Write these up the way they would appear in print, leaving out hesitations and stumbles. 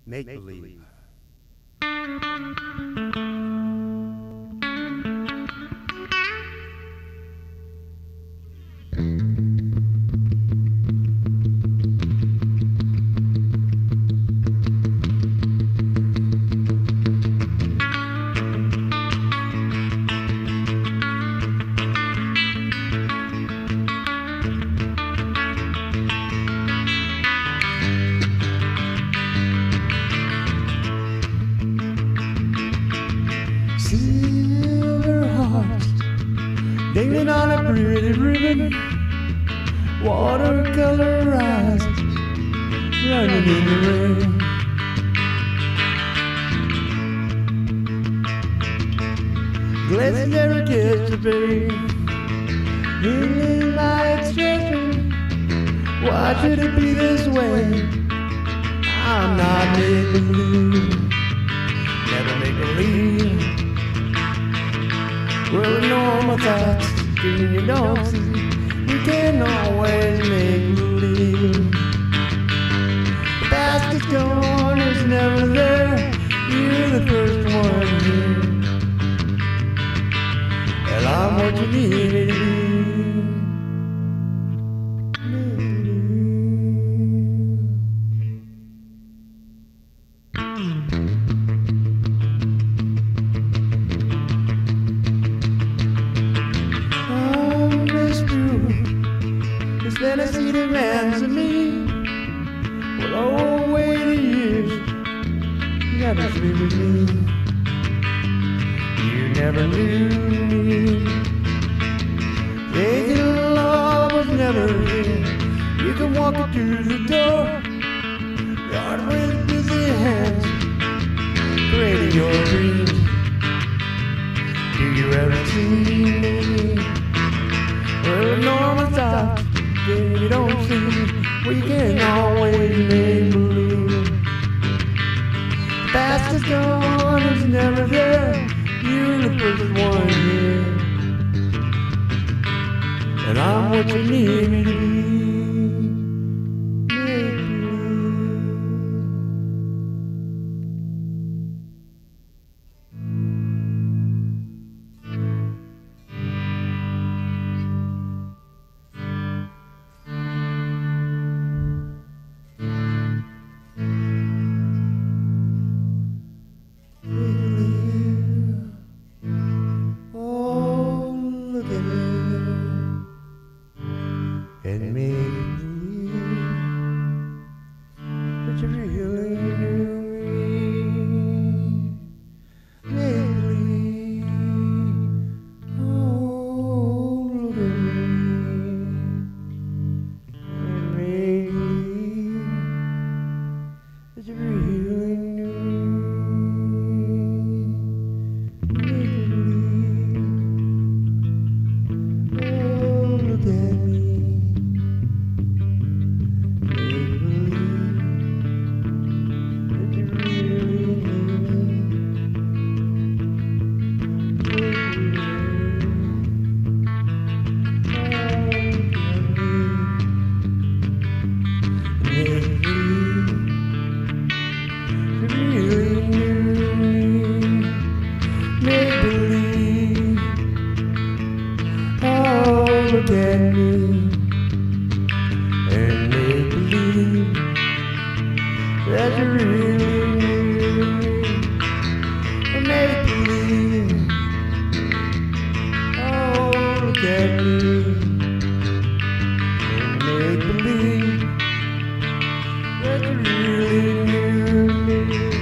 make-believe. Silver hearts dangling on a pretty ribbon, watercolor eyes running in the rain. Glasses never gets a break. In my expression, why should it be this way? I'm not make-believe, never make-believe. Well, normal thoughts, thing you don't see, we can always make believe. The past is gone, it's never there, you're the first one here. Well, I'm what you need me to be. Fantasy demands of me. Well, oh, wait a years, you gotta sleep with me. You never knew me. Thinking love was never here. You can walk it through the door, guard with busy hands, creating your dreams. Do you ever see me? Well, normal thoughts you don't see, we can always make believe. The past is gone, it's never there, you're the first one here. And I'm what you need me to be. And make believe that you really knew me. Make believe, oh, look at me. And make believe that you really knew me. Make believe, oh, look at me. Look at me and make believe that you really knew me. And make believe, oh, look at me and make believe that you really knew me.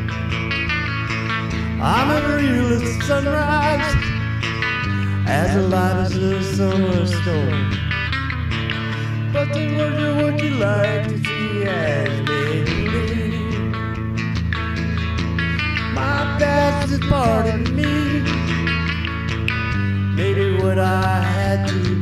I'm a real as sunrise, as light as a summer storm. But the words are what you like to see as make-believe. My past is part of me, maybe what I had to